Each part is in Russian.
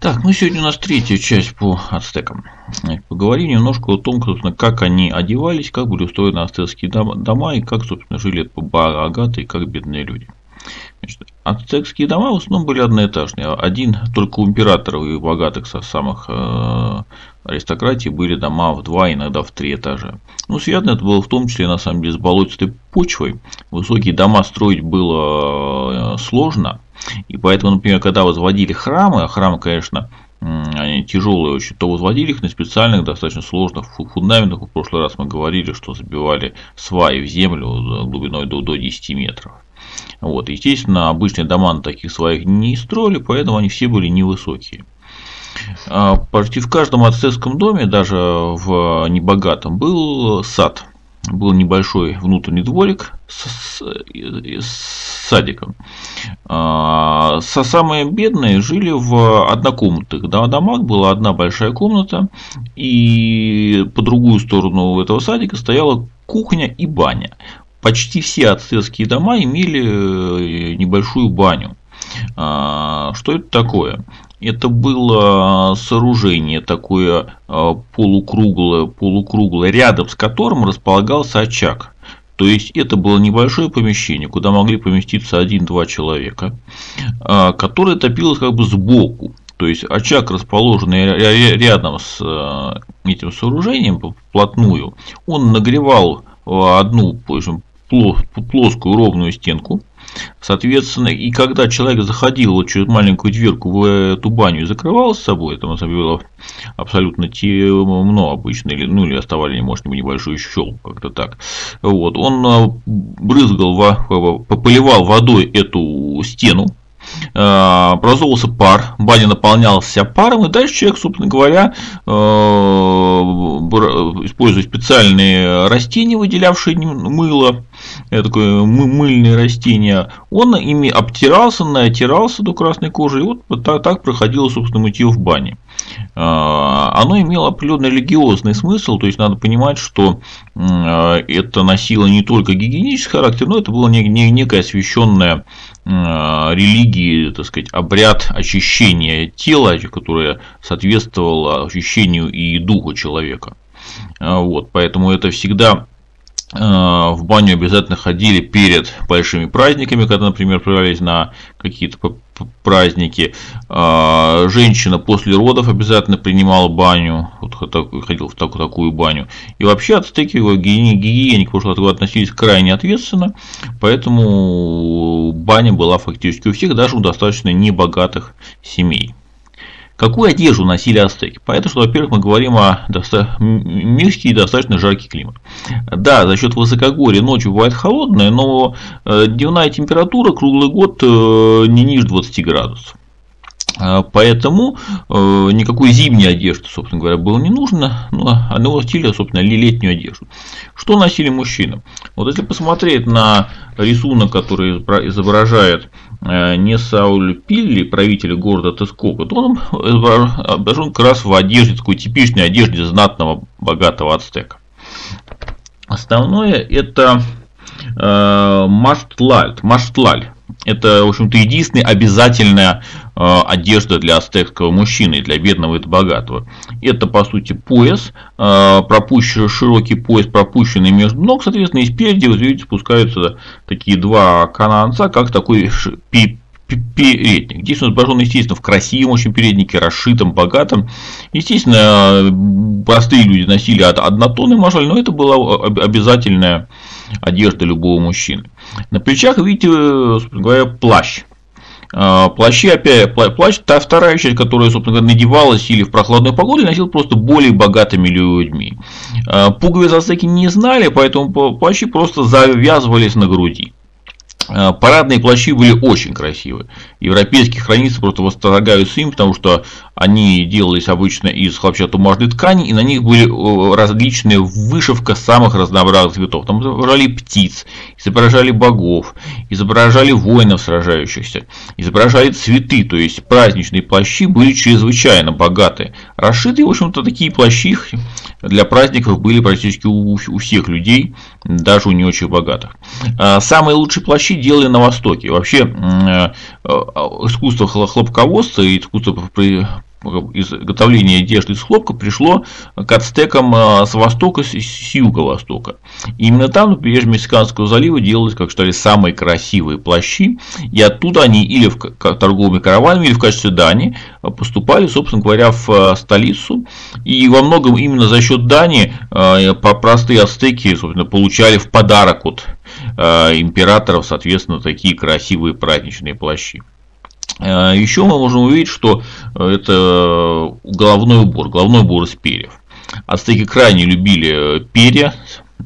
Так, ну сегодня у нас третья часть по ацтекам. Поговорим немножко о том, собственно, как они одевались, как были устроены ацтекские дома и как, собственно, жили богатые, как бедные люди. Значит, ацтекские дома в основном были одноэтажные. Один только у императоров и богатых со самых аристократий были дома в 2, иногда в 3 этажа. Ну, связано это было в том числе, на самом деле, с болотистой почвой. Высокие дома строить было сложно. И поэтому, например, когда возводили храмы, а храмы, конечно, они тяжелые очень, то возводили их на специальных, достаточно сложных фундаментах. В прошлый раз мы говорили, что забивали сваи в землю глубиной до 10 метров. Вот. Естественно, обычные дома на таких сваях не строили, поэтому они все были невысокие. Почти в каждом ацтекском доме, даже в небогатом, был сад. Был небольшой внутренний дворик с садиком. Самые бедные жили в однокомнатных домах. Была одна большая комната, и по другую сторону этого садика стояла кухня и баня. Почти все ацтекские дома имели небольшую баню. Что это такое? Это было сооружение такое полукруглое, рядом с которым располагался очаг. То есть это было небольшое помещение, куда могли поместиться 1-2 человека, которое топилось как бы сбоку. То есть очаг, расположенный рядом с этим сооружением вплотную, он нагревал одну плоскую ровную стенку. Соответственно, и когда человек заходил вот через маленькую дверку в эту баню и закрывал с собой, там было абсолютно темно обычно, или оставали, может, небольшую щелку, как-то так. Вот, он поливал водой эту стену, образовывался пар, баня наполнялась вся паром, и дальше человек, собственно говоря, используя специальные растения, выделявшие мыло, такое мыльные растения, он ими обтирался, натирался до красной кожи, и вот так проходило, собственно, мытье в бане. Оно имело определенный религиозный смысл, то есть надо понимать, что это носило не только гигиенический характер, но это было некое освященное религии, так сказать, обряд очищения тела, которое соответствовало очищению и духа человека. Вот, поэтому это всегда в баню обязательно ходили перед большими праздниками, когда, например, отправлялись на какие-то праздники. Женщина после родов обязательно принимала баню, ходила в такую баню. И вообще ацтеки, гигиене к прошлому году относились крайне ответственно, поэтому баня была фактически у всех, даже у достаточно небогатых семей. Какую одежду носили ацтеки? Понятно, что, во-первых, мы говорим о мягкий и достаточно жаркий климат. Да, за счет высокогорья ночью бывает холодная, но дневная температура круглый год не ниже 20 градусов. Поэтому никакой зимней одежды, собственно говоря, было не нужно, но они носили, собственно, летнюю одежду. Что носили мужчины? Вот если посмотреть на рисунок, который изображает Несауль-Пилли, правителя города Тескока, то он изображен как раз в одежде, такой типичной одежде знатного, богатого ацтека. Основное это маштлаль. Это, в общем-то, единственная обязательная одежда для ацтекского мужчины, для бедного и богатого. Это, по сути, пояс, широкий пояс, пропущенный между ног, соответственно, и спереди, вы видите, спускаются такие 2 канатца, как такой передник. Здесь он изображен, естественно, в красивом очень переднике, расшитом, богатом. Естественно, простые люди носили однотонный мажаль, но это была обязательная одежда любого мужчины. На плечах, видите, собственно говоря, плащ. Плащ, та вторая часть, которая, собственно говоря, надевалась или в прохладную погоду, и носилась просто более богатыми людьми. Пуговиц ацтеки не знали, поэтому плащи просто завязывались на груди. Парадные плащи были очень красивые. Европейские хронисты просто восторгаются им, потому что они делались обычно из хлопчатобумажной ткани, и на них были различные вышивка самых разнообразных цветов. Там изображали птиц, изображали богов, изображали воинов сражающихся, изображали цветы, то есть праздничные плащи были чрезвычайно богатые. Расшитые, в общем-то, такие плащи для праздников были практически у всех людей, даже у не очень богатых. Самые лучшие плащи делали на Востоке. Вообще искусство хлопководства и искусство изготовление одежды из хлопка пришло к ацтекам с востока, с юго-востока. Именно там, на побережье Мексиканского залива, делались, как считали, самые красивые плащи, и оттуда они или торговыми караванами, или в качестве дани поступали, собственно говоря, в столицу. И во многом именно за счет дани простые ацтеки, собственно, получали в подарок от императоров, соответственно, такие красивые праздничные плащи. Еще мы можем увидеть, что это головной убор из перьев. Ацтеки крайне любили перья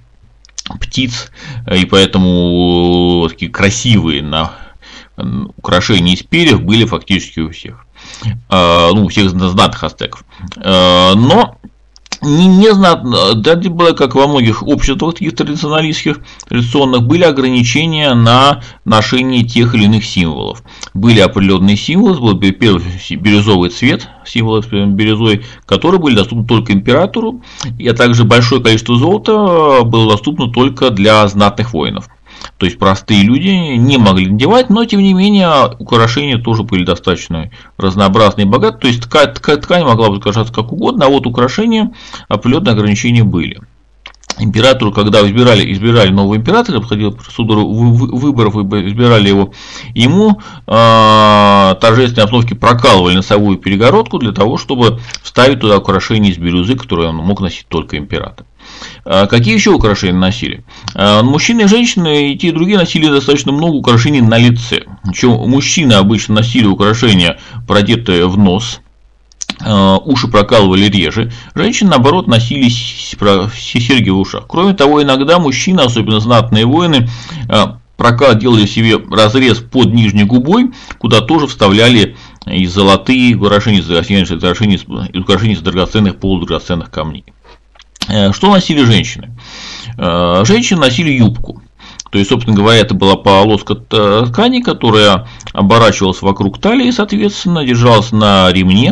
птиц, и поэтому такие красивые украшения из перьев были фактически у всех. У всех знатных ацтеков. Но не знатно, даже было, как во многих обществах таких традиционных, были ограничения на ношение тех или иных символов. Были определенные символы, был бирюзовый цвет, символы бирюзой, которые были доступны только императору, а также большое количество золота было доступно только для знатных воинов. То есть простые люди не могли надевать, но тем не менее украшения тоже были достаточно разнообразные и богатые. То есть ткань могла бы украшаться как угодно, а вот украшения определенные ограничения были. Императору, когда избирали нового императора, проходила процедура выборов, избирали его, ему торжественной обстановке прокалывали носовую перегородку для того, чтобы вставить туда украшения из бирюзы, которые он мог носить только император. Какие еще украшения носили? Мужчины и женщины, и те, и другие носили достаточно много украшений на лице. Причем мужчины обычно носили украшения, продетые в нос, уши прокалывали реже. Женщины, наоборот, носили серьги в ушах. Кроме того, иногда мужчины, особенно знатные воины, делали себе разрез под нижней губой, куда тоже вставляли и золотые украшения, украшения из драгоценных, полудрагоценных камней. Что носили женщины? Женщины носили юбку. То есть, собственно говоря, это была полоска ткани, которая оборачивалась вокруг талии, соответственно, держалась на ремне.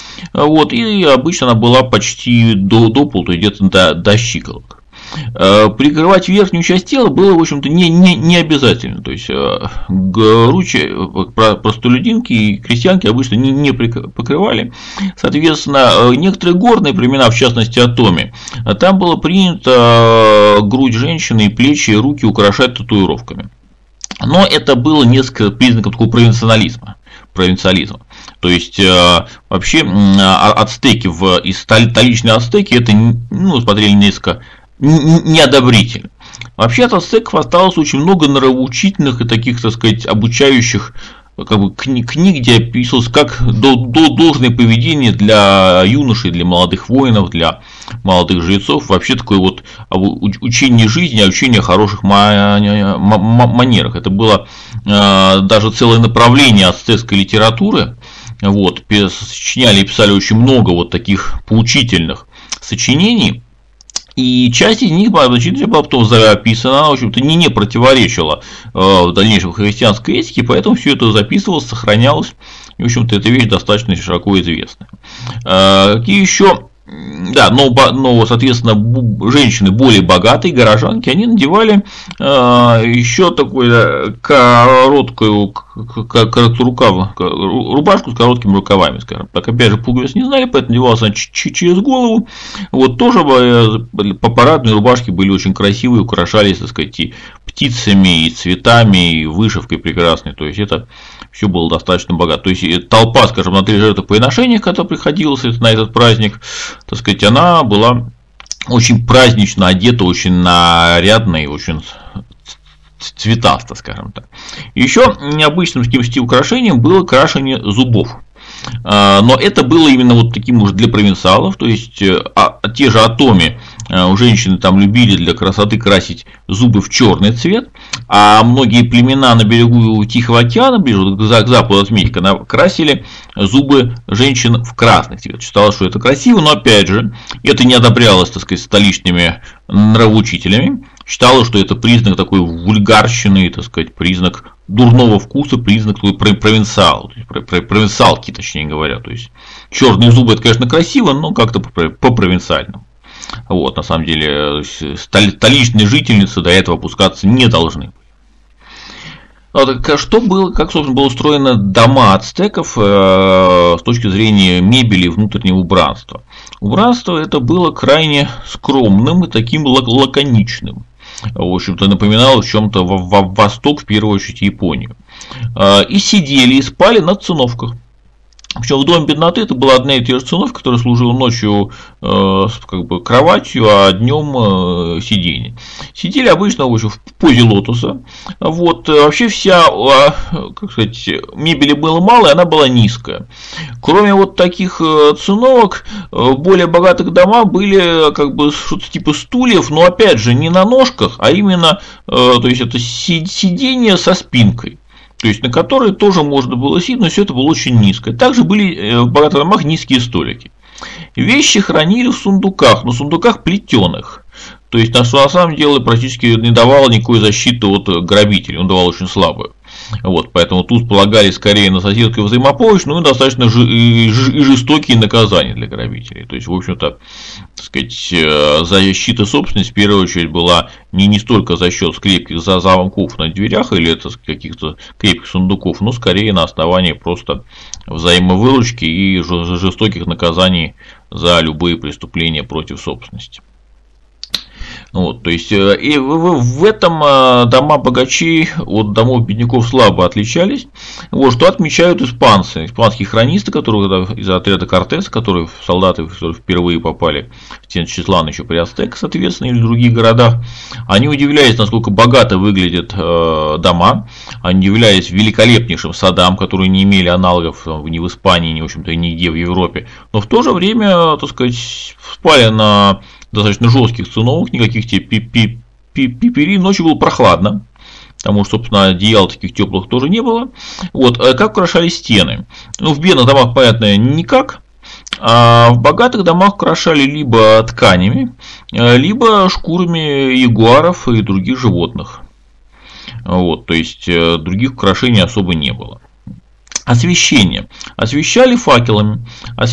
И обычно она была почти до пола, то есть где-то до щиколоток. Прикрывать верхнюю часть тела было, в общем-то, не обязательно. То есть, грудь простолюдинки и крестьянки обычно не покрывали. Соответственно, некоторые горные племена, в частности Атоми, там было принято грудь женщины и плечи и руки украшать татуировками. Но это было несколько признаков такого провинциализма. То есть, вообще, ацтеки и столичные ацтеки, это, смотрели несколько неодобрительно. Вообще от ацтеков осталось очень много нравоучительных и таких, так сказать, обучающих книг, где описывалось, как должное поведение для юношей, для молодых воинов, для молодых жрецов. Вообще такое вот учение жизни, учение о хороших манерах. Это было даже целое направление ацтекской литературы. Сочиняли и писали очень много вот таких поучительных сочинений. И часть из них была потом записана, она, в общем-то, не противоречила в дальнейшем христианской этике, поэтому все это записывалось, сохранялось, и, в общем-то, эта вещь достаточно широко известна. Какие еще? Да, но, соответственно, женщины более богатые, горожанки, они надевали еще такую короткую рубашку с короткими рукавами, скажем так. Опять же, пуговиц не знали, поэтому надевалась она через голову. Тоже парадные рубашки были очень красивые, украшались, так сказать, и птицами, и цветами, и вышивкой прекрасной. То есть, это все было достаточно богато. То есть, толпа, скажем, на 3 жертвоприношения, когда приходилось на этот праздник, так сказать, она была очень празднично одета, очень нарядная и очень цветасто, скажем так. Еще необычным таким украшением было крашение зубов. Но это было именно вот таким уже для провинциалов, то есть те же Атоми, у женщины там любили для красоты красить зубы в черный цвет, а многие племена на берегу Тихого океана, ближе к западу от Мехико, красили зубы женщин в красный цвет. Считалось, что это красиво, но опять же, это не одобрялось, так сказать, столичными нравоучителями. Считалось, что это признак такой вульгарщины, так сказать, признак дурного вкуса, признак такой провинциалки, точнее говоря. То есть, черные зубы — это, конечно, красиво, но как-то по-провинциальному. На самом деле, столичные жительницы до этого опускаться не должны. Что было, как, собственно, было устроено дома ацтеков с точки зрения мебели и внутреннего убранства? Убранство это было крайне скромным и таким лаконичным. В общем-то, напоминало в чем-то Восток, в первую очередь Японию. И сидели, и спали на циновках. Причем в доме бедноты это была одна и та же циновка, которая служила ночью как бы кроватью, а днем сиденье. Сидели обычно в позе лотоса. Вот, вообще вся, как сказать, мебели было мало, и она была низкая. Кроме вот таких циновок, в более богатых домах были как бы что-то типа стульев, но опять же не на ножках, а именно, то есть это сиденье со спинкой. То есть, на которые тоже можно было сидеть, но все это было очень низко. Также были в богатых домах низкие столики. Вещи хранили в сундуках, но сундуках плетеных. То есть, на самом деле практически не давало никакой защиты от грабителей, он давал очень слабую. Вот, поэтому тут полагались скорее на соседскую взаимопомощь, но и достаточно жестокие наказания для грабителей. То есть, в общем-то, так сказать, защита собственности в первую очередь была не столько за счет крепких замков на дверях или это каких-то крепких сундуков, но скорее на основании просто взаимовыручки и жестоких наказаний за любые преступления против собственности. Вот, то есть, и в этом дома богачей от домов бедняков слабо отличались. Вот, что отмечают испанцы, испанские хронисты, которые из отряда Кортеса, которые солдаты которые впервые попали в Теночтитлан еще при Ацтеках, соответственно, или в других городах. Они удивлялись, насколько богато выглядят дома, они удивлялись великолепнейшим садам, которые не имели аналогов ни в Испании, ни, в общем-то, нигде в Европе. Но в то же время, так сказать, спали на достаточно жестких циновок, никаких пипери, ночью было прохладно, потому что, собственно, одеял таких теплых тоже не было. Вот, как украшали стены? Ну, в бедных домах, понятно, никак, а в богатых домах украшали либо тканями, либо шкурами ягуаров и других животных. Вот, то есть, других украшений особо не было. Освещение. Освещали факелами,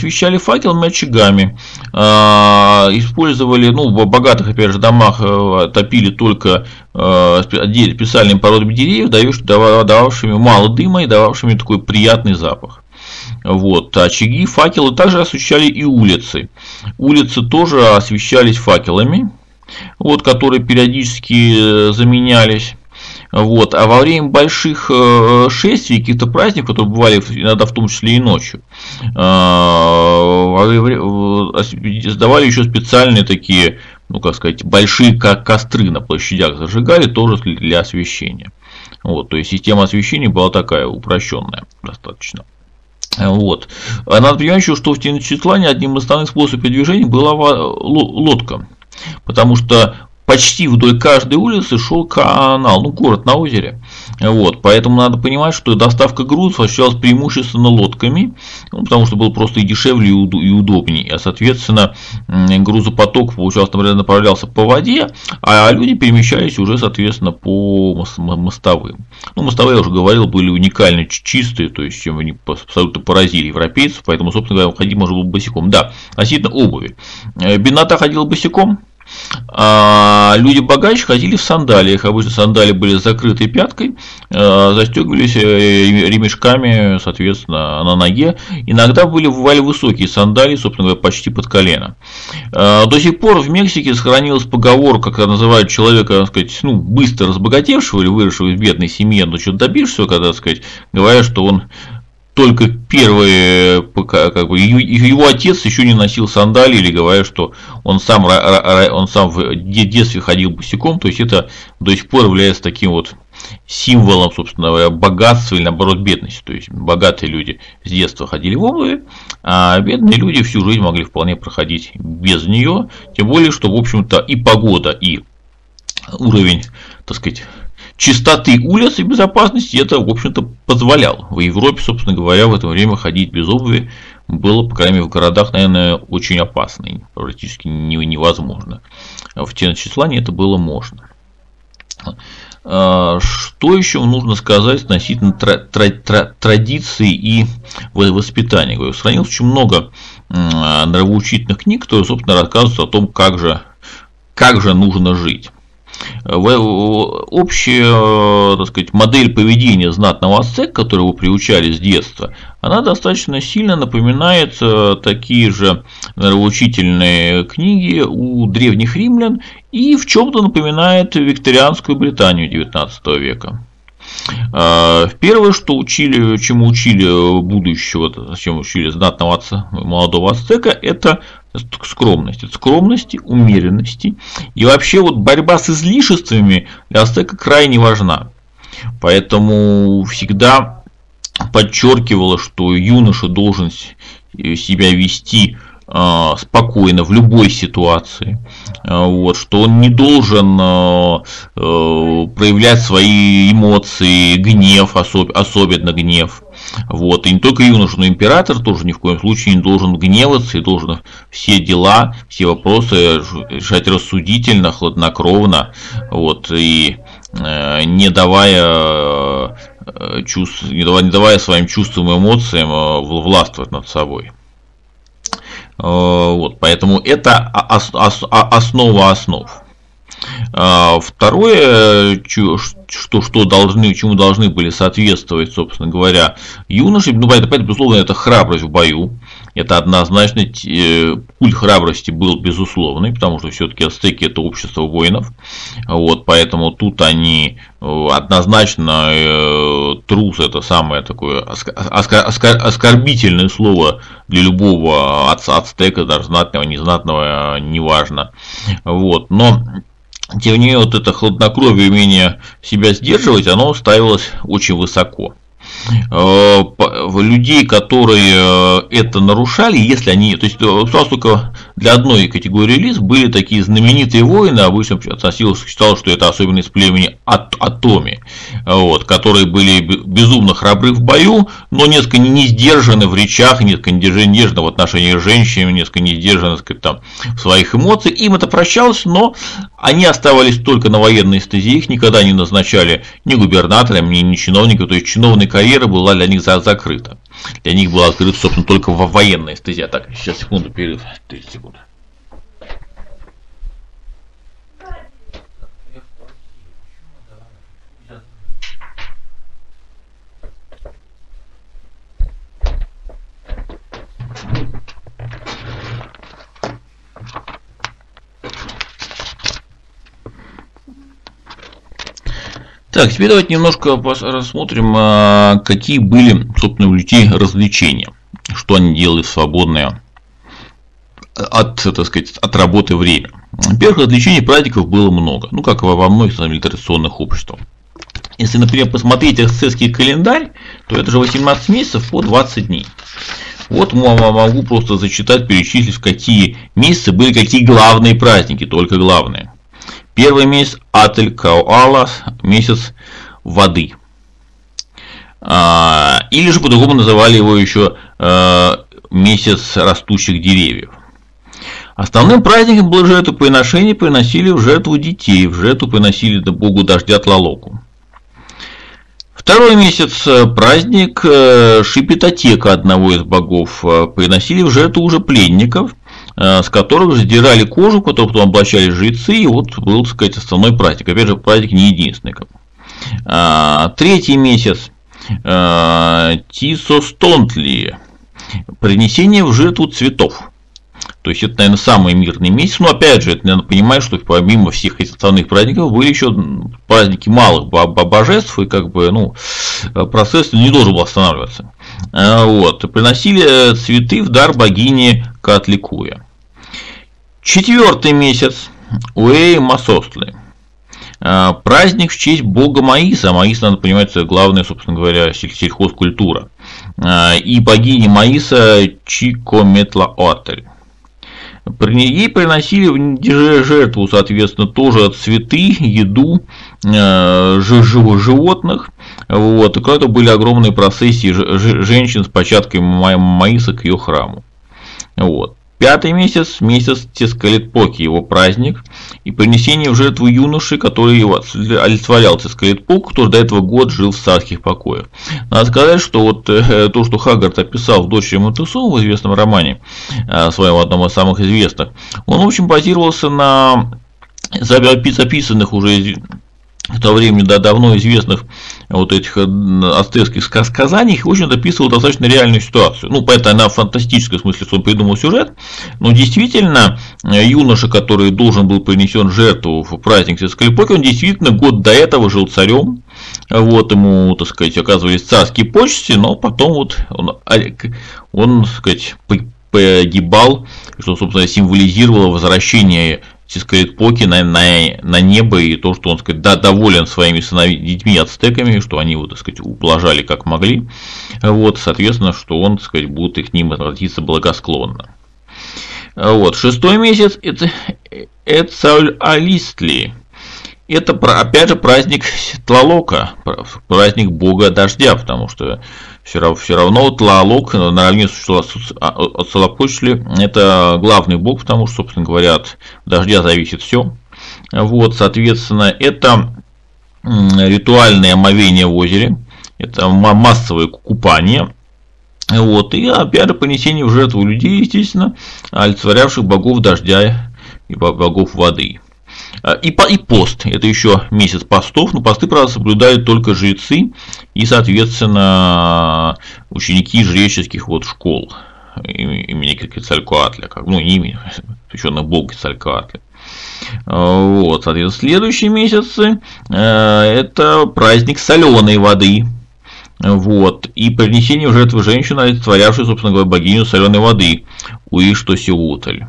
очагами, использовали, ну, в богатых, опять же, домах топили только специальными породами деревьев, дававшими мало дыма и дававшими такой приятный запах. Вот, очаги, факелы также освещали и улицы. Улицы тоже освещались факелами, вот, которые периодически заменялись. Вот. А во время больших шествий, каких-то праздников, которые бывали иногда в том числе и ночью, создавали еще специальные такие, ну как сказать, большие костры на площадях зажигали тоже для освещения. Вот. То есть система освещения была такая упрощенная достаточно. Вот. Надо понимать еще, что в Теночтитлане одним из основных способов передвижения была лодка, потому что почти вдоль каждой улицы шел канал, ну, город на озере. Вот, поэтому надо понимать, что доставка грузов осуществлялась преимущественно лодками, ну, потому что было просто и дешевле, и удобнее. А, соответственно, грузопоток, получалось, например, направлялся по воде, а люди перемещались уже, соответственно, по мостовым. Ну, мостовые, я уже говорил, были уникально чистые, то есть, чем они абсолютно поразили европейцев, поэтому, собственно говоря, ходить можно было босиком. Да, относительно обуви. Беднота ходила босиком. А люди богаче ходили в сандалиях. Обычно сандалии были с закрытой пяткой, застегивались ремешками, соответственно, на ноге. Иногда бывали высокие сандалии, собственно говоря, почти под колено. До сих пор в Мексике сохранилась поговорка, как называют человека, так сказать, ну, быстро разбогатевшего или выросшего из бедной семьи, но что-то добившегося, когда, так сказать, говорят, что он только первые, как бы, его отец еще не носил сандалии, или говорят, что он сам в детстве ходил босиком, то есть это до сих пор является таким вот символом, собственно говоря, богатства или наоборот бедности. То есть богатые люди с детства ходили в обуви, а бедные люди всю жизнь могли вполне проходить без нее, тем более, что, в общем-то, и погода, и уровень, так сказать, чистоты улиц и безопасности это, в общем-то, позволял. В Европе, собственно говоря, в это время ходить без обуви было, по крайней мере, в городах, наверное, очень опасно и практически невозможно. В Теночтитлане это было можно. Что еще нужно сказать относительно традиций и воспитания? Говорю, сохранилось очень много нравоучительных книг, которые, собственно, рассказывают о том, как же нужно жить. Общая, так сказать, модель поведения знатного ацтека, которого приучали с детства, она достаточно сильно напоминает такие же нравоучительные книги у древних римлян и в чем-то напоминает викторианскую Британию XIX века. Первое, чему учили будущего, чем учили знатного молодого ацтека, это скромности, умеренности. И вообще вот борьба с излишествами для ацтека крайне важна. Поэтому всегда подчеркивала, что юноша должен себя вести спокойно в любой ситуации, вот, что он не должен проявлять свои эмоции, гнев, особенно гнев. Вот. И не только юноша, но и император тоже ни в коем случае не должен гневаться и должен все дела, все вопросы решать рассудительно, хладнокровно, вот, и не давая своим чувствам и эмоциям властвовать над собой. Вот, поэтому это основа основ. Второе, чему должны были соответствовать, собственно говоря, юноши, безусловно, это храбрость в бою. Это однозначно, культ храбрости был безусловный, потому что все-таки ацтеки это общество воинов. Вот, поэтому тут они однозначно трус это самое такое оскорбительное слово для любого ацтека, даже знатного, незнатного, неважно. Вот, но тем не менее, вот это хладнокровие и умение себя сдерживать, оно ставилось очень высоко. Людей, которые это нарушали, если они, то есть только для одной категории лиц были такие знаменитые воины, обычно считалось, что это особенно из племени Атоми, вот, которые были безумно храбры в бою, но несколько не сдержаны в речах, несколько не сдержаны в отношении с женщинами, несколько не сдержаны, так сказать, там, в своих эмоциях. Им это прощалось, но они оставались только на военной стезе, их никогда не назначали ни губернаторами, ни чиновниками, то есть чиновная карьера была для них закрыта. Для них была открыта, собственно, только военная стезя. Так, сейчас, секунду, перерыв, 30 секунд. Так, теперь давайте немножко рассмотрим, какие были, собственно, у людей развлечения, что они делали в свободное от работы время. Во-первых, развлечений праздников было много, ну, как во многих традиционных обществах. Если, например, посмотреть ацтекский календарь, то это же 18 месяцев по 20 дней. Вот могу просто зачитать, перечислить, в какие месяцы были какие главные праздники, только главные. Первый месяц Атель-Кауала, месяц воды. Или же по-другому называли его еще месяц растущих деревьев. Основным праздником было жертвоприношение, приносили в жертву детей, в жертву приносили богу дождя Тлалоку. Второй месяц праздник Шипитотека, одного из богов, приносили в жертву уже пленников, с которых задирали кожу, которую потом облачали жрецы, и вот был, так сказать, основной праздник. Опять же, праздник не единственный. Третий месяц Тисостонтли, принесение в жертву цветов. То есть это, наверное, самый мирный месяц. Но опять же, это надо понимать, что помимо всех этих основных праздников были еще праздники малых божеств, и как бы, ну, процесс не должен был останавливаться. Вот. Приносили цветы в дар богине Каатликуя. Четвертый месяц Уэй-Масостлы. Праздник в честь бога Маиса. Маис, надо понимать, это главная, собственно говоря, сельхозкультура. И богини Маиса Чикометлаотль. Ей приносили в жертву, соответственно, тоже цветы, еду, животных. Вот. И когда были огромные процессии женщин с початками Маиса к ее храму. Вот. Пятый месяц, месяц Тескалетпоки, его праздник, и принесение в жертву юноши, который олицетворял Тескалетпоку, который до этого год жил в царских покоях. Надо сказать, что вот то, что Хаггард описал в «Дочери Монтесумы» в известном романе, своем одном из самых известных, он, в общем, базировался на записанных уже в то время давно известных вот этих ацтекских сказаний, их, в общем, описывал достаточно реальную ситуацию. Ну, поэтому она в фантастическом смысле, что он придумал сюжет, но действительно юноша, который должен был принесен жертву в праздник Тецкалипоки, он действительно год до этого жил царем. Вот ему, так сказать, оказывались царские почести, но потом вот он так сказать, погибал, что, собственно, символизировало возвращение Тецкалитпоки на небо, и то, что он, так сказать, доволен своими детьми ацтеками, что они его, так сказать, ублажали как могли, вот, соответственно, что он, так сказать, будет к ним относиться благосклонно. Вот, 6-й месяц – это Эцалалистли. Это, опять же, праздник Тлалока, праздник бога дождя, потому что все равно Тлаалок наравне с Huitzilopochtli это главный бог, потому что, собственно говоря, от дождя зависит все. Вот, соответственно, это ритуальное омовение в озере, это массовое купание. Вот, и опять же принесение в жертву людей, естественно, олицетворявших богов дождя и богов воды. И пост, это еще месяц постов, но посты, правда, соблюдают только жрецы и, соответственно, ученики жреческих вот школ имени Кецалькоатля, ну, не имени, посвященных богу Кецалькоатля. Вот, соответственно, следующие месяцы это праздник соленой воды. Вот, и принесение в жертву женщины, олицетворявшей, собственно говоря, богиню соленой воды Уиштосиутль.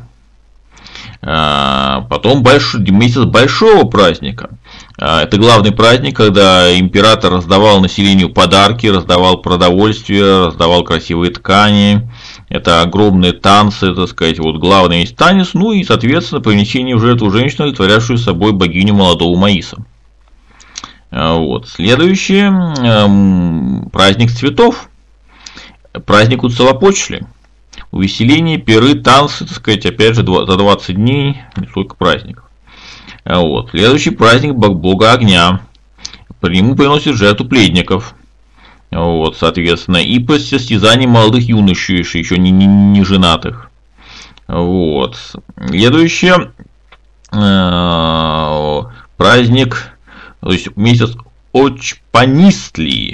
Потом месяц большого праздника. Это главный праздник, когда император раздавал населению подарки, раздавал продовольствие, раздавал красивые ткани. Это огромные танцы, так сказать, вот главный есть танец, ну и, соответственно, принесение в жертву женщины, олицетворявшую собой богиню молодого маиса. Вот. Следующее праздник цветов, праздник Huitzilopochtli. Увеселение, пиры, танцы, так сказать, опять же, за 20 дней, несколько праздников. Вот. Следующий праздник бога огня. По нему приносят жертву пледников. Вот, соответственно, и по состязанию молодых юношей, еще не женатых. Вот. Следующее праздник, то есть месяц Очпанистли.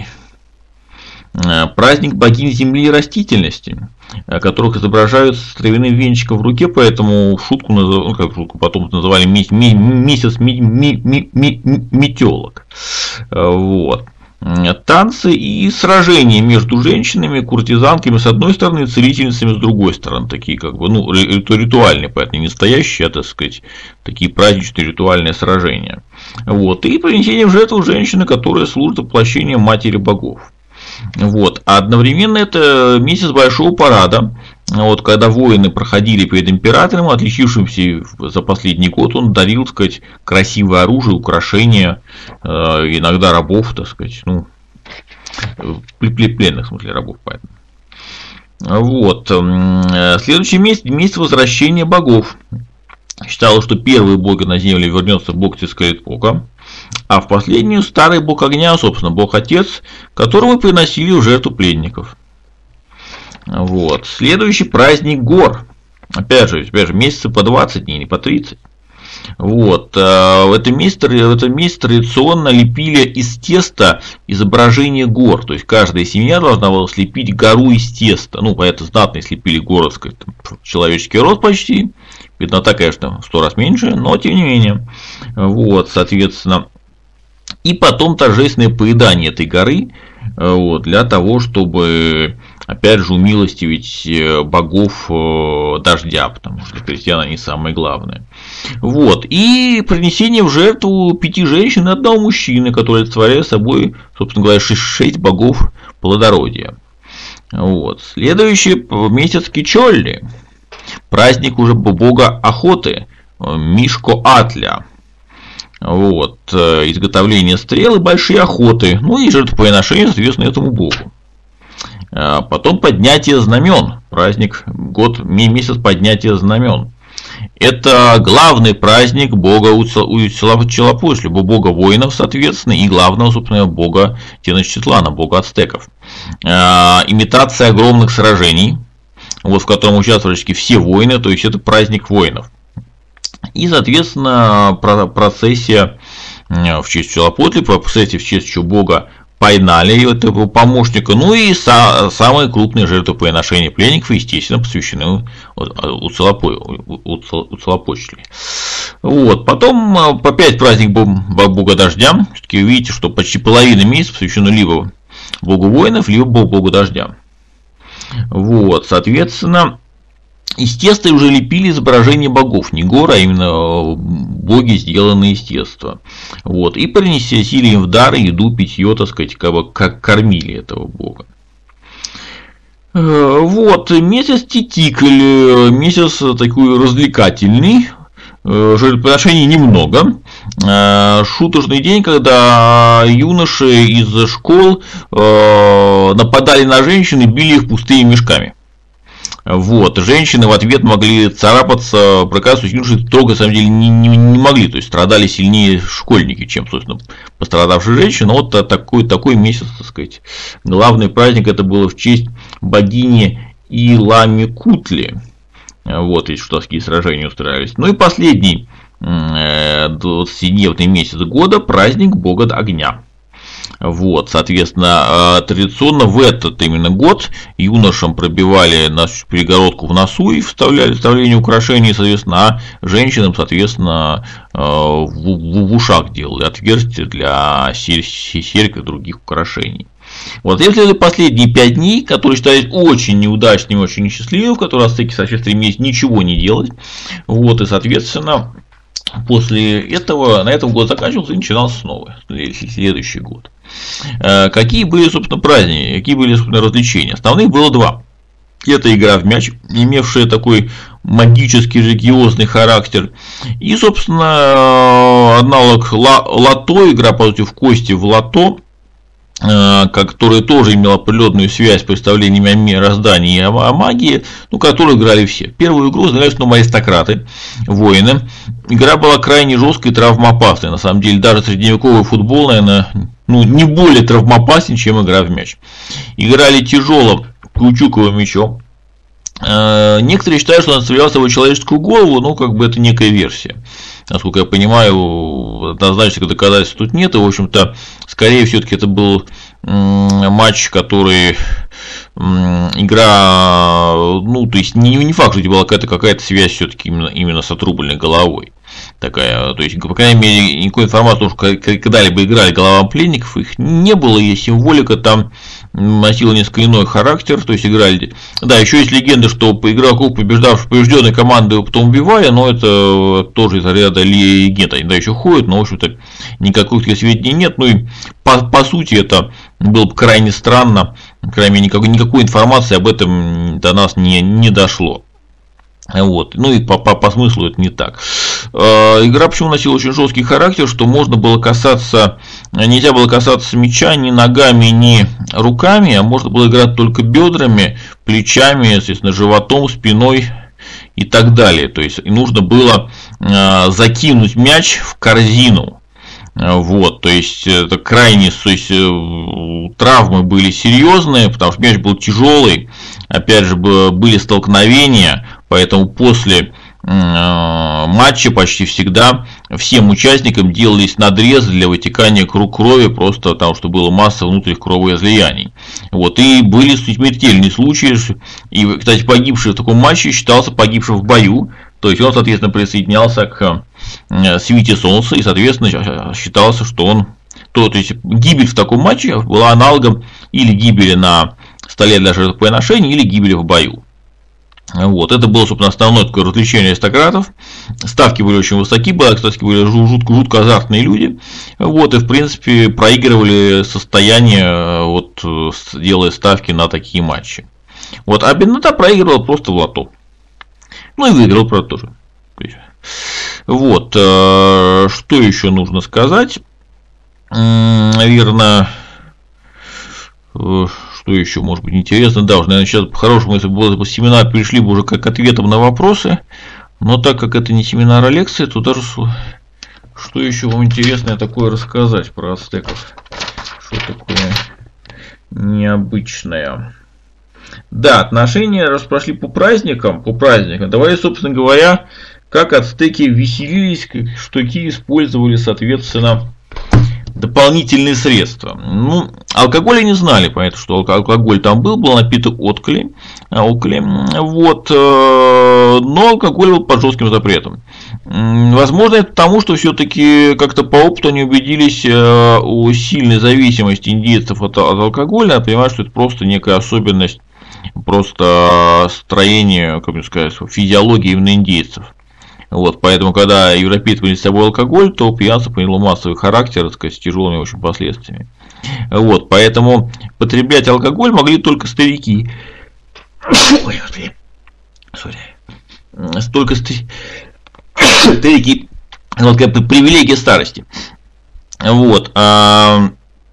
Праздник богини земли и растительности, которых изображают с травяным венчиком в руке, поэтому шутку потом называли месяц метелок. Вот. Танцы и сражения между женщинами, куртизанками с одной стороны и целительницами с другой стороны, такие как бы, ну, ритуальные, поэтому не настоящие, а, так сказать, такие праздничные ритуальные сражения. Вот. И принесение в жертву женщины, которая служит воплощением матери богов. Вот. А одновременно это месяц большого парада, вот, когда воины проходили перед императором, отличившимся за последний год, он дарил, так сказать, красивое оружие, украшения, иногда рабов, так сказать, ну, пленных, в смысле, рабов, поэтому. Вот. Следующий месяц возвращения богов. Считалось, что первый бог на земле вернется бог Тецкалитпока, а в последнюю старый бог огня, собственно, бог-отец, которому приносили в жертву пленников. Вот. Следующий праздник гор. Опять же, месяцы по 20 дней, не по 30. Вот. В этом месяце традиционно лепили из теста изображение гор. То есть каждая семья должна была слепить гору из теста. Ну, поэтому знатные слепили город, сказать, человеческий рост почти. Виднота, конечно, в 100 раз меньше, но тем не менее. Вот, соответственно. И потом торжественное поедание этой горы, вот, для того, чтобы, опять же, умилостивить богов дождя, потому что для крестьян они самые главные. Вот. И принесение в жертву 5 женщин и 1 мужчины, которые олицетворяют собой, собственно говоря, 6 богов плодородия. Вот. Следующий месяц Кичолли. Праздник уже бога охоты, Мишкоатля. Вот, изготовление стрел и большие охоты, ну и жертвоприношение, соответственно, этому богу. Потом поднятие знамен, праздник, месяц поднятия знамен. Это главный праздник бога Huitzilopochtli, бога воинов, соответственно, и главного, собственно, бога Теночтитлана, бога ацтеков. Имитация огромных сражений, вот, в котором участвовали все воины, то есть это праздник воинов. И, соответственно, процессия в честь Huitzilopochtli, процессия в честь бога Пайнали, этого помощника, ну и самые крупные жертвоприношения пленников, естественно, посвящены Huitzilopochtli. Вот. Потом опять праздник бога дождя. Все-таки видите, что почти половина месяца посвящена либо богу воинов, либо богу дождя. Вот, соответственно, из теста уже лепили изображения богов, не горы, а именно боги, сделанные из теста. Вот, и приносили им в дар еду, питье, так сказать, как кормили этого бога. Вот, месяц Тетикль, месяц такой развлекательный, жертвоприношений немного. Шуточный день, когда юноши из школ нападали на женщин и били их пустыми мешками. Вот. Женщины в ответ могли царапаться, проказывать, юноши трогать, на самом деле, не могли, то есть страдали сильнее школьники, чем, собственно, пострадавшие женщины. Вот такой месяц, так сказать. Главный праздник это было в честь богини Иламикутли. Вот, эти шутовские сражения устраивались. Ну и последний 20-дневный месяц года праздник бога огня. Вот, соответственно, традиционно в этот именно год юношам пробивали перегородку в носу и вставление украшений, соответственно, а женщинам, соответственно, в ушах делали отверстия для серьг и других украшений. Вот, если последние 5 дней, которые считались очень неудачными, очень несчастливыми, в которые ацтеки вообще стремились ничего не делать, вот, и, соответственно, после этого, на этом год заканчивался и начинался снова, следующий год. Какие были, собственно, праздники, какие были, собственно, развлечения? Основных было 2. Это игра в мяч, имевшая такой магический религиозный характер. И, собственно, аналог лото, игра, по сути, в кости в лото, которая тоже имела определенную связь с представлениями о мироздании и о магии, ну, которую играли все. Первую игру знали, что аристократы, воины. Игра была крайне жесткой и травмоопасной. На самом деле, даже средневековый футбол, наверное, не более травмоопасен, чем игра в мяч. Играли тяжелым каучуковым мячом. Некоторые считают, что он стрелял в человеческую голову, но как бы это некая версия. Насколько я понимаю, однозначных доказательств тут нет. И, в общем-то, скорее все-таки это был матч, который игра, ну, то есть не факт, что это была какая-то связь все-таки именно с отрубленной головой. Такая, то есть, по крайней мере, никакой информации, что когда-либо играли головам пленников, их не было, и символика там носила несколько иной характер, то есть играли. Да, еще есть легенда, что по игроков, побежденной команды потом убивали, но это тоже из ряда легенд, они да еще ходят, но в общем-то никаких сведений нет. Ну и по сути это было бы крайне странно, по крайней мере, никакой информации об этом до нас не дошло. Вот. Ну и по смыслу это не так. Игра почему носила очень жесткий характер, что нельзя было касаться мяча ни ногами, ни руками, а можно было играть только бедрами, плечами, естественно, животом, спиной и так далее. То есть нужно было закинуть мяч в корзину. Вот, то есть это крайне, то есть травмы были серьезные, потому что мяч был тяжелый, опять же были столкновения, поэтому после матча почти всегда всем участникам делались надрезы для вытекания крови, просто потому что было масса внутренних кровоизлияний. Вот, и были смертельные случаи, и, кстати, погибший в таком матче считался погибшим в бою, то есть он, соответственно, присоединялся к свите солнца, и, соответственно, считалось, что он, то есть гибель в таком матче была аналогом или гибели на столе для жертвоприношений, или гибели в бою. Вот, это было, собственно, основное такое развлечение аристократов. Ставки были очень высоки, кстати, были жутко азартные люди. Вот, и, в принципе, проигрывали состояние, вот, делая ставки на такие матчи. Вот, а беднота проигрывала просто в лото. Ну и выиграл, правда, тоже. Вот, что еще нужно сказать? Наверное, что еще может быть интересно? Да, уже, наверное, сейчас по-хорошему, если бы был семинар, перешли бы уже как к ответам на вопросы. Но так как это не семинар, а лекция, то даже что еще вам интересное такое рассказать про ацтеков? Что такое необычное? Да, отношения раз прошли по праздникам. Давай, собственно говоря, как ацтеки веселились, что какие использовали, соответственно, дополнительные средства. Ну, алкоголь они знали, понятно, что алкоголь там был напиток окли, вот, но алкоголь был под жестким запретом. Возможно, это потому, что все-таки как-то по опыту они убедились о сильной зависимости индейцев от алкоголя, понимают, что это просто некая особенность, просто строение, как бы сказать, физиологии именно индейцев. Вот, поэтому, когда европейцы принесли с собой алкоголь, то пьянство приняло массовый характер, так сказать, с тяжелыми очень последствиями. Вот, поэтому потреблять алкоголь могли только старики. Ой, только старики, вот, как бы привилегия старости. Вот, а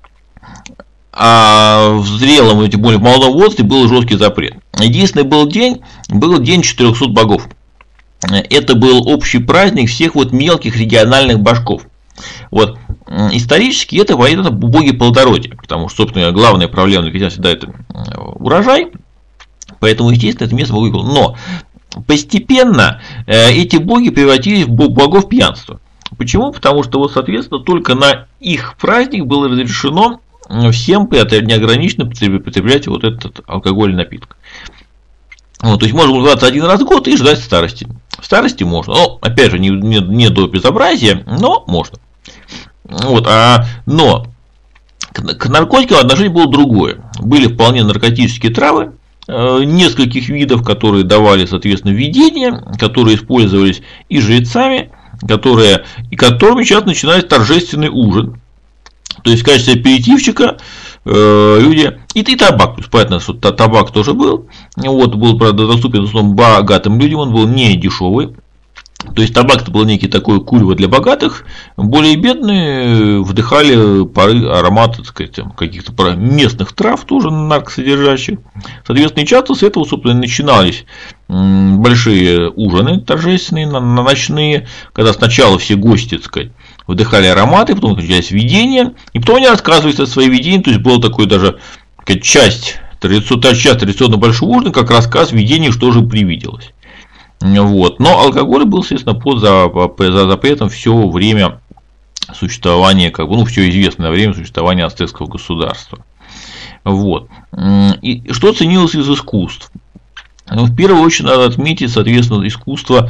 в зрелом, и тем более в молодом возрасте был жесткий запрет. Единственный был день 400 богов. Это был общий праздник всех вот мелких региональных божков. Вот. Исторически это боги плодородия, потому что, собственно, главная проблема для крестьян всегда это урожай, поэтому, естественно, это место боги. Но постепенно эти боги превратились в богов пьянства. Почему? Потому что, вот, соответственно, только на их праздник было разрешено всем неограниченно потреблять вот этот алкогольный напиток. Вот, то есть можно улыбаться один раз в год и ждать старости. В старости можно. Но, опять же, не до безобразия, но можно. Вот, но к наркотикам отношение было другое. Были вполне наркотические травы, нескольких видов, которые давали, соответственно, видение, которые использовались и жрецами, которыми сейчас начинается торжественный ужин. То есть в качестве аперитивчика люди и табак, понятно, что табак тоже был, вот, был, правда, доступен в основном богатым людям, он был не дешевый. То есть табак-то был некий такой курево для богатых, более бедные вдыхали пары, ароматы, так сказать, каких-то местных трав, тоже наркосодержащих. Соответственно, и часто с этого, собственно, начинались большие ужины торжественные, ночные, когда сначала все гости, так сказать, вдыхали ароматы, потом начались видения, и потом они рассказывали о своих видениях, то есть была такой даже часть традиционно большого ужина, как рассказ видений, что же привиделось. Вот. Но алкоголь был, естественно, под запретом все время существования, все известное время существования ацтекского государства. Вот. И что ценилось из искусств? Ну, в первую очередь надо отметить, соответственно, искусство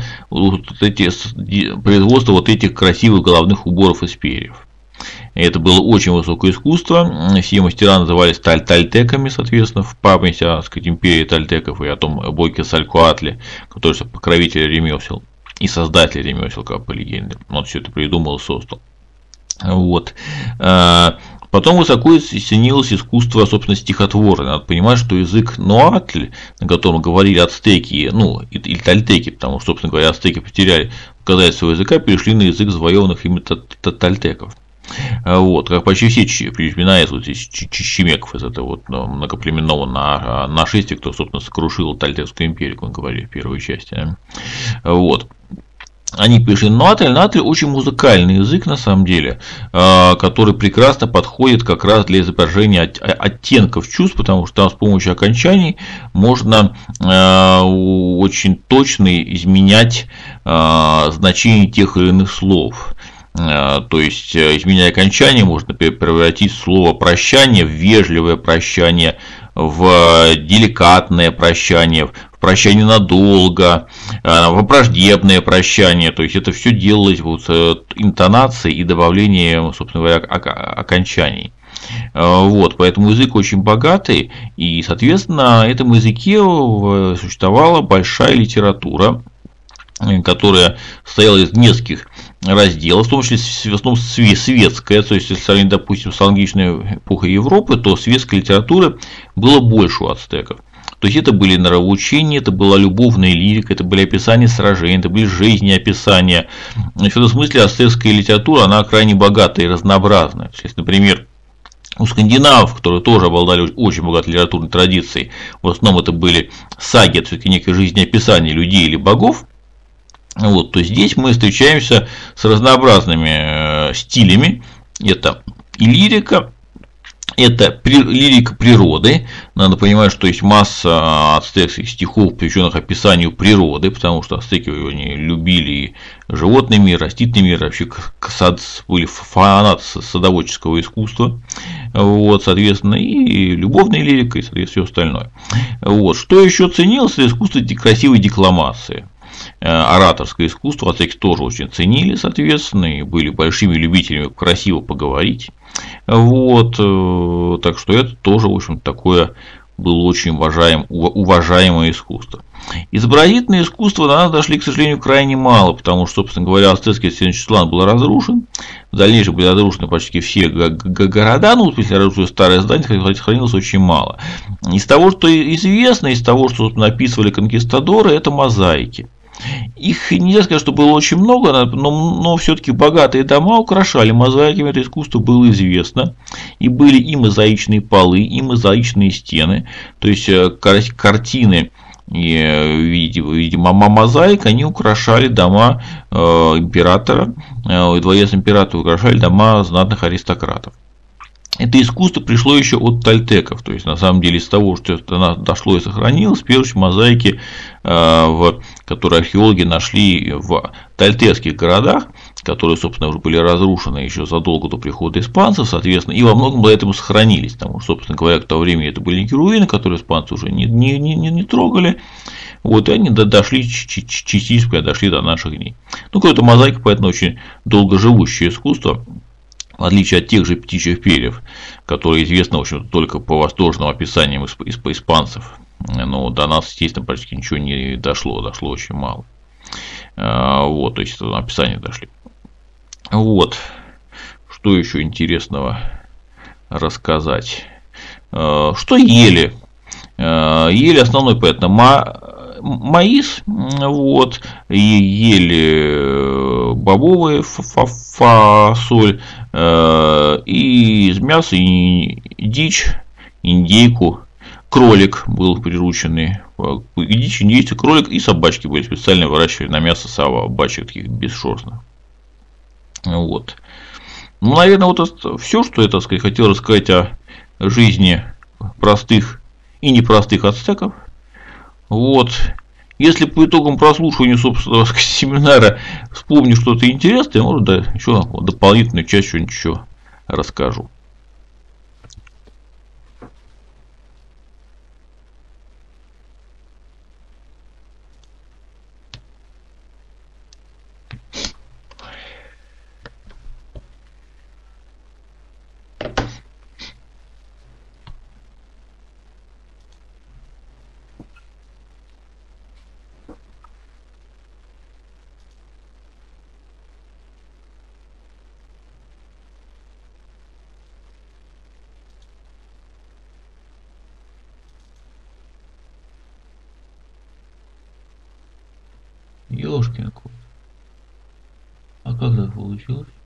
производства вот этих красивых головных уборов из перьев. Это было очень высокое искусство. Все мастера назывались тальтеками, соответственно, в память о, так сказать, империи тальтеков и о том боге Кецалькоатле, который покровитель ремесел и создатель ремесел, как по легенде. Он все это придумал и создал. Вот. Потом высоко ценилось искусство, собственно, стихотворное. Надо понимать, что язык нуатль, на котором говорили ацтеки, или тальтеки, потому что, собственно говоря, ацтеки потеряли показатель своего языка, перешли на язык завоеванных ими тальтеков. Вот, как почти все племена из чечемеков, из этого вот многоплеменного нашествия, кто, собственно, сокрушил Тальтекскую империю, как мы говорили в первой части. Вот. Они перешли на нуатль. Нуатль очень музыкальный язык, на самом деле, который прекрасно подходит как раз для изображения оттенков чувств, потому что там с помощью окончаний можно очень точно изменять значение тех или иных слов. То есть, изменяя окончание, можно превратить слово прощание в вежливое прощание, в деликатное прощание, в прощание надолго, в враждебное прощание. То есть, это все делалось вот с интонацией и добавлением, собственно говоря, окончаний. Вот, поэтому язык очень богатый, и, соответственно, на этом языке существовала большая литература, которая состояла из нескольких разделов, в том числе в основном светская, то есть, если сравнить, допустим, с аналогичной эпохой Европы, то светской литературы было больше у ацтеков. То есть, это были нравоучения, это была любовная лирика, это были описания сражений, это были жизнеописания. В этом смысле ацтекская литература, она крайне богатая и разнообразная. То есть, например, у скандинавов, которые тоже обладали очень богатой литературной традицией, в основном это были саги, это все-таки некое жизнеописание людей или богов. Вот, то здесь мы встречаемся с разнообразными стилями. Это и лирика, это лирика природы, Надо понимать, что есть масса ацтекских стихов, посвященных описанию природы, потому что ацтеки они любили и животный мир, растительный мир, вообще были фанаты садоводческого искусства, вот, соответственно, и любовная лирика, и, соответственно, все остальное. Вот. Что еще ценилось, это искусство красивой декламации. Ораторское искусство ацтеки тоже очень ценили, соответственно, и были большими любителями красиво поговорить. Вот, так что это тоже, в общем, такое было очень уважаемое искусство. Изобразительное искусство до нас дошли, к сожалению, крайне мало, потому что, собственно говоря, ацтекский Теночтитлан был разрушен, в дальнейшем были разрушены почти все города, ну, в смысле, разрушили старое здание, сохранилось очень мало. Из того, что известно, из того, что написывали конкистадоры, это мозаики. Их нельзя сказать, что было очень много, но все-таки богатые дома украшали мозаиками, это искусство было известно. И были и мозаичные полы, и мозаичные стены. То есть картины в виде мозаик, они украшали дома императора, дворец императора украшали дома знатных аристократов. Это искусство пришло еще от тольтеков, то есть на самом деле из того, что это дошло и сохранилось, в первую очередь мозаики, которые археологи нашли в тольтекских городах, которые, собственно, уже были разрушены еще задолго до прихода испанцев, соответственно, и во многом благодаря этому сохранились, потому что, собственно говоря, к тому времени это были некие руины, которые испанцы уже не трогали. Вот, и они дошли частично дошли до наших дней. Ну, какая-то мозаика, поэтому очень долгоживущее искусство. В отличие от тех же птичьих перьев, которые известны, в общем, только по восторженным описаниям испанцев. Но до нас, естественно, практически ничего не дошло очень мало. Вот, то есть описания дошли. Вот. Что еще интересного рассказать? Что ели? Ели основной, поэтому маис, вот, и ели бобовые фасоль, и из мяса и дичь, индейку, кролик был прирученный, дичь, индейцы, кролик и собачки были специально выращивали на мясо собачек таких бесшерстных. Вот. Ну, наверное, вот это все, что я, так сказать, хотел рассказать о жизни простых и непростых ацтеков. Вот. Если по итогам прослушивания, собственно, семинара вспомню что-то интересное, может, да, еще дополнительную часть что-нибудь еще расскажу. Ёшкин кот. А как так получилось?